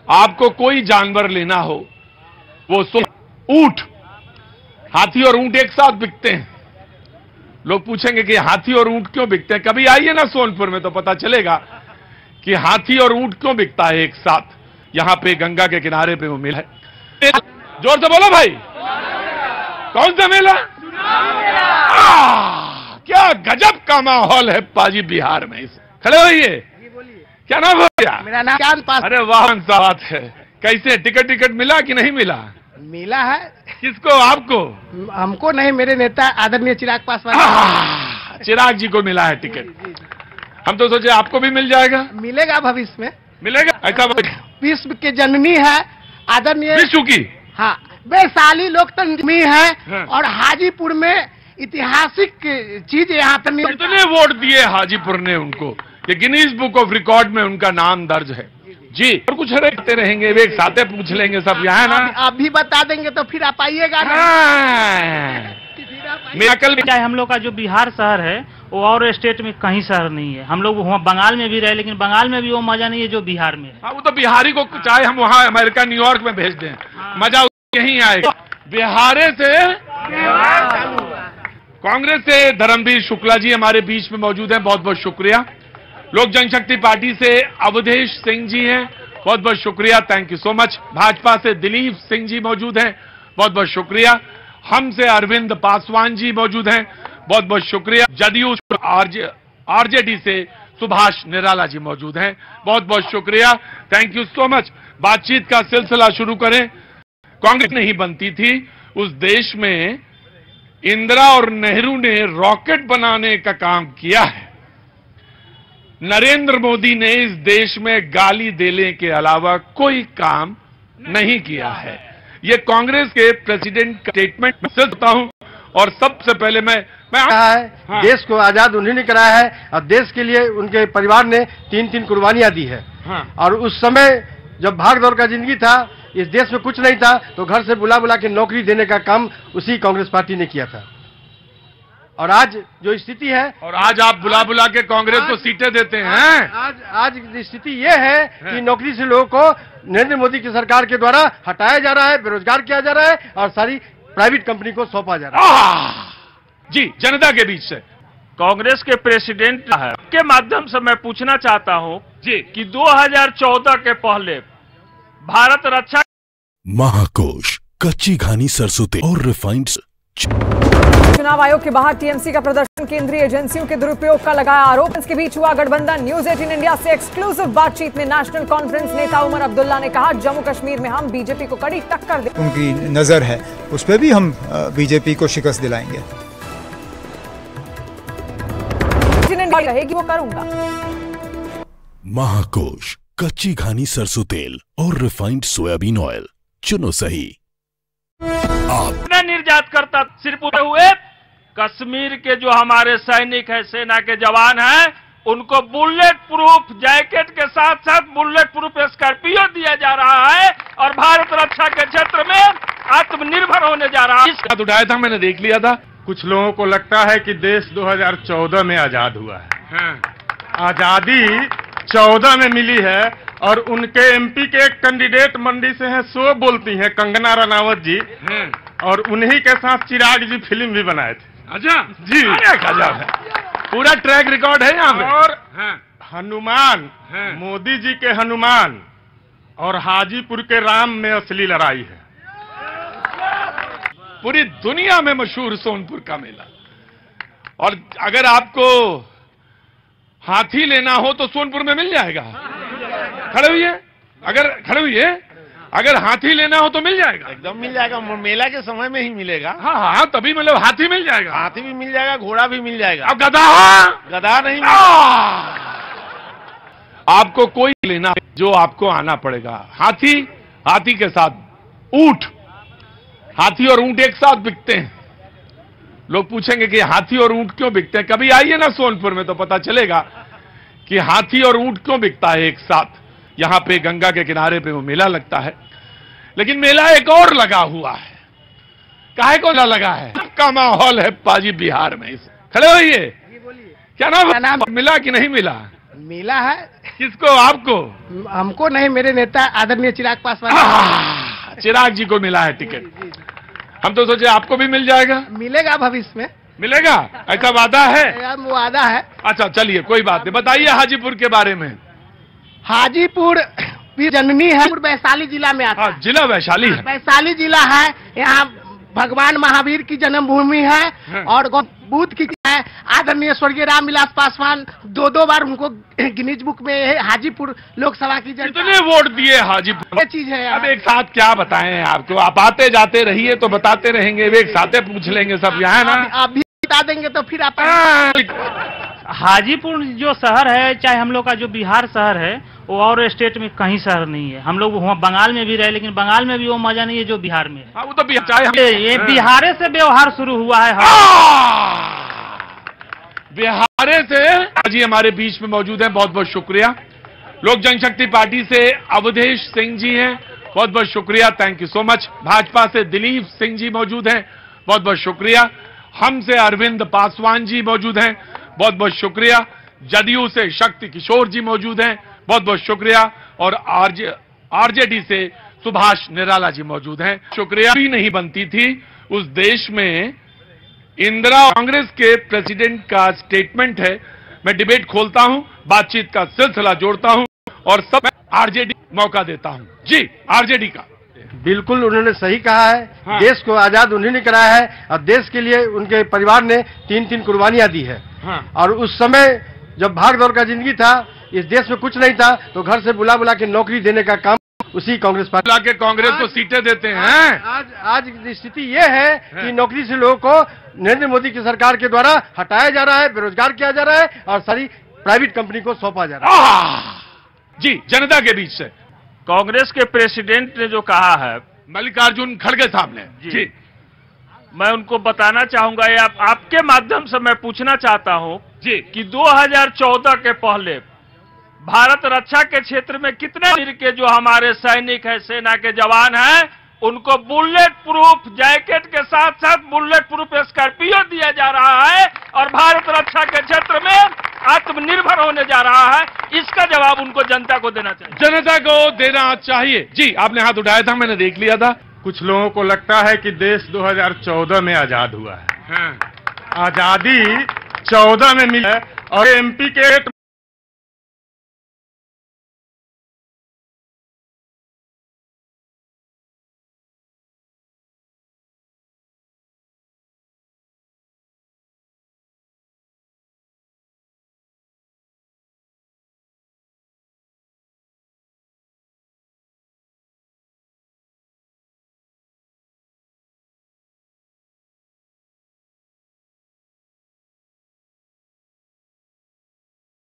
आपको कोई जानवर लेना हो, वो ऊंट, हाथी और ऊंट एक साथ बिकते हैं। लोग पूछेंगे कि हाथी और ऊंट क्यों बिकते हैं। कभी आइए ना सोनपुर में तो पता चलेगा कि हाथी और ऊंट क्यों बिकता है एक साथ। यहां पे गंगा के किनारे पे वो मेला है। जोर से बोलो भाई, कौन सा मेला? क्या गजब का माहौल है पाजी बिहार में। इस खड़े होइए, क्या नाम हो गया? मेरा नाम चांद पास। अरे वाह, बात है। कैसे टिकट मिला कि नहीं मिला? मिला है। किसको? आपको? हमको नहीं, मेरे नेता आदरणीय चिराग पासवान। चिराग जी को मिला है टिकट। हम तो सोचे आपको भी मिल जाएगा। मिलेगा भविष्य में, मिलेगा। ऐसा विश्व के जननी है आदरणीय, विश्व की, हाँ, वैशाली लोकतंत्र में है। हाँ। और हाजीपुर में ऐतिहासिक चीज यहाँ पर कितने वोट दिए हाजीपुर ने उनको, ये गिनीज बुक ऑफ रिकॉर्ड में उनका नाम दर्ज है जी। और कुछ रहते रहेंगे, एक साथे पूछ लेंगे सब यहाँ ना। आप भी बता देंगे तो फिर आप आइएगा ना। चाहे हम लोग का जो बिहार शहर है वो और स्टेट में कहीं शहर नहीं है। हम लोग वहाँ बंगाल में भी रहे, लेकिन बंगाल में भी वो मजा नहीं है जो बिहार में है। हाँ, वो तो बिहारी को चाहे हम वहाँ अमेरिका न्यूयॉर्क में भेज दें, मजा यहीं आएगा। बिहारे से कांग्रेस से धर्मवीर शुक्ला जी हमारे बीच में मौजूद हैं, बहुत बहुत शुक्रिया। लोक जनशक्ति पार्टी से अवधेश सिंह जी हैं, बहुत बहुत शुक्रिया, thank you so much. Bhajpa से दिलीप सिंह जी मौजूद हैं, बहुत बहुत शुक्रिया। हम से अरविंद पासवान जी मौजूद हैं, बहुत बहुत शुक्रिया। जदयू आरजेडी से सुभाष निराला जी मौजूद हैं, बहुत बहुत शुक्रिया, थैंक यू सो मच। बातचीत का सिलसिला शुरू करें। कांग्रेस नहीं बनती थी उस देश में, इंदिरा और नेहरू ने रॉकेट बनाने का काम किया है। नरेंद्र मोदी ने इस देश में गाली देने के अलावा कोई काम नहीं किया है। ये कांग्रेस के प्रेसिडेंट का स्टेटमेंट मैं सुनता हूं। और सबसे पहले मैं हाँ। देश को आजाद उन्हीं ने कराया है और देश के लिए उनके परिवार ने 3-3 कुर्बानियां दी है। हाँ। और उस समय जब भाग दौड़ का जिंदगी था, इस देश में कुछ नहीं था, तो घर से बुला बुला के नौकरी देने का काम उसी कांग्रेस पार्टी ने किया था। और आज जो स्थिति है, और आज आप बुला बुला के कांग्रेस को सीटें देते हैं। आज स्थिति ये है कि नौकरी से लोगों को नरेंद्र मोदी की सरकार के द्वारा हटाया जा रहा है, बेरोजगार किया जा रहा है और सारी प्राइवेट कंपनी को सौंपा जा रहा है। जी, जनता के बीच से कांग्रेस के प्रेसिडेंट के माध्यम से मैं पूछना चाहता हूं जी कि 2014 के पहले भारत रक्षा महाकोश, कच्ची घानी सरसों तेल और रिफाइंड। चुनाव आयोग के बाहर टीएमसी का प्रदर्शन, केंद्रीय एजेंसियों के दुरुपयोग का लगाया आरोप। इसके बीच हुआ गठबंधन। न्यूज 18 इंडिया से एक्सक्लूसिव बातचीत में नेशनल कॉन्फ्रेंस नेता उमर अब्दुल्ला ने कहा, जम्मू कश्मीर में हम बीजेपी को कड़ी टक्कर दें। उनकी नजर है उस पर भी हम बीजेपी को शिकस्त दिलाएंगे। रहेगी वो करूंगा। महाकोश, कच्ची घानी सरसों तेल और रिफाइंड सोयाबीन ऑयल, चुनो सही। निर्यात करता सिर्फ हुए कश्मीर के जो हमारे सैनिक है, सेना के जवान हैं, उनको बुलेट प्रूफ जैकेट के साथ साथ बुलेट प्रूफ स्कॉर्पियो दिया जा रहा है और भारत रक्षा के क्षेत्र में आत्मनिर्भर होने जा रहा है। बात उठाया था, मैंने देख लिया था। कुछ लोगों को लगता है कि देश 2014 में आजाद हुआ है। हाँ। आजादी 14 में मिली है और उनके एमपी के एक कैंडिडेट मंडी से हैं, सो बोलती हैं कंगना रनावत जी। और उन्हीं के साथ चिराग जी फिल्म भी बनाए थे। अच्छा जी, गजब है, पूरा ट्रैक रिकॉर्ड है यहाँ पे। और हनुमान, मोदी जी के हनुमान और हाजीपुर के राम में असली लड़ाई है। पूरी दुनिया में मशहूर सोनपुर का मेला। और अगर आपको हाथी लेना हो तो सोनपुर में मिल जाएगा। खड़े हुए, अगर हाथी लेना हो तो मिल जाएगा, एकदम मिल जाएगा। मेला के समय में ही मिलेगा। हाँ, तभी मतलब हाथी मिल जाएगा। हाथी भी मिल जाएगा, घोड़ा भी मिल जाएगा। अब गधा नहीं आपको कोई लेना, जो आपको आना पड़ेगा। हाथी के साथ ऊंट, हाथी और ऊंट एक साथ बिकते हैं। लोग पूछेंगे कि हाथी और ऊंट क्यों बिकते हैं। कभी आइए ना सोनपुर में तो पता चलेगा कि हाथी और ऊंट क्यों बिकता है एक साथ। यहां पे गंगा के किनारे पे वो मेला लगता है। लेकिन मेला एक और लगा हुआ है। काहे को लगा है? का माहौल है पाजी बिहार में। खड़े होइए, क्या नाम? मिला कि नहीं मिला? मिला है। किसको? आपको? हमको नहीं, मेरे नेता आदरणीय चिराग पासवान। चिराग जी को मिला है टिकट। हम तो सोचे आपको भी मिल जाएगा। मिलेगा भविष्य में। मिलेगा, ऐसा वादा है? वादा है। अच्छा चलिए कोई बात नहीं, बताइए हाजीपुर के बारे में। हाजीपुर जननी है, वैशाली जिला में आता है। जिला वैशाली है। वैशाली जिला है। यहाँ भगवान महावीर की जन्मभूमि है और बुद्ध की है। आदरणीय स्वर्गीय रामविलास पासवान दो बार उनको गिनीज बुक में हाजीपुर लोकसभा की कितने वोट दिए हाजीपुर? ये चीज है। अब एक साथ क्या बताएं आपको, आप आते जाते रहिए तो बताते रहेंगे, एक साथ पूछ लेंगे सब यहाँ ना। आप भी बता देंगे तो फिर आप। हाजीपुर जो शहर है, चाहे हम लोग का जो बिहार शहर है, वो और स्टेट में कहीं शहर नहीं है। हम लोग वहाँ बंगाल में भी रहे, लेकिन बंगाल में भी वो मजा नहीं है जो बिहार में है। वो तो ये बिहारे से व्यवहार शुरू हुआ है। बिहारे से जी हमारे बीच में मौजूद हैं, बहुत बहुत शुक्रिया। लोक जनशक्ति पार्टी से अवधेश सिंह जी हैं, बहुत बहुत शुक्रिया, thank you so much. Bhajpa से दिलीप सिंह जी मौजूद हैं, बहुत बहुत शुक्रिया। हम से अरविंद पासवान जी मौजूद हैं, बहुत बहुत शुक्रिया। जदयू से शक्ति किशोर जी मौजूद हैं, बहुत बहुत शुक्रिया। और आरजेडी से सुभाष निराला जी मौजूद हैं, शुक्रिया। भी नहीं बनती थी उस देश में। इंदिरा कांग्रेस के प्रेसिडेंट का स्टेटमेंट है, मैं डिबेट खोलता हूं, बातचीत का सिलसिला जोड़ता हूं और सब आरजेडी मौका देता हूं। जी आरजेडी का। बिल्कुल उन्होंने सही कहा है। हाँ। देश को आजाद उन्होंने कराया है और देश के लिए उनके परिवार ने 3-3 कुर्बानियां दी है। हाँ। और उस समय जब भाग दौड़ का जिंदगी था, इस देश में कुछ नहीं था, तो घर से बुला बुला के नौकरी देने का काम उसी कांग्रेस पार्टी के कांग्रेस को सीटें देते हैं। आज स्थिति ये है कि नौकरी से लोगों को नरेंद्र मोदी की सरकार के द्वारा हटाया जा रहा है, बेरोजगार किया जा रहा है और सारी प्राइवेट कंपनी को सौंपा जा रहा है। जी जनता के बीच से कांग्रेस के प्रेसिडेंट ने जो कहा है मल्लिकार्जुन खड़गे साहब ने, जी मैं उनको बताना चाहूंगा, ये आपके माध्यम से मैं पूछना चाहता हूं जी कि 2014 के पहले भारत रक्षा के क्षेत्र में कितने के जो हमारे सैनिक हैं, सेना के जवान हैं, उनको बुलेट प्रूफ जैकेट के साथ साथ बुलेट प्रूफ स्कॉर्पियो दिया जा रहा है और भारत रक्षा के क्षेत्र में आत्मनिर्भर होने जा रहा है। इसका जवाब उनको जनता को देना चाहिए। जनता को देना चाहिए। जी आपने हाथ उठाया था, मैंने देख लिया था। कुछ लोगों को लगता है कि देश 2014 में आजाद हुआ है। आजादी 14 में मिली है और एमपी के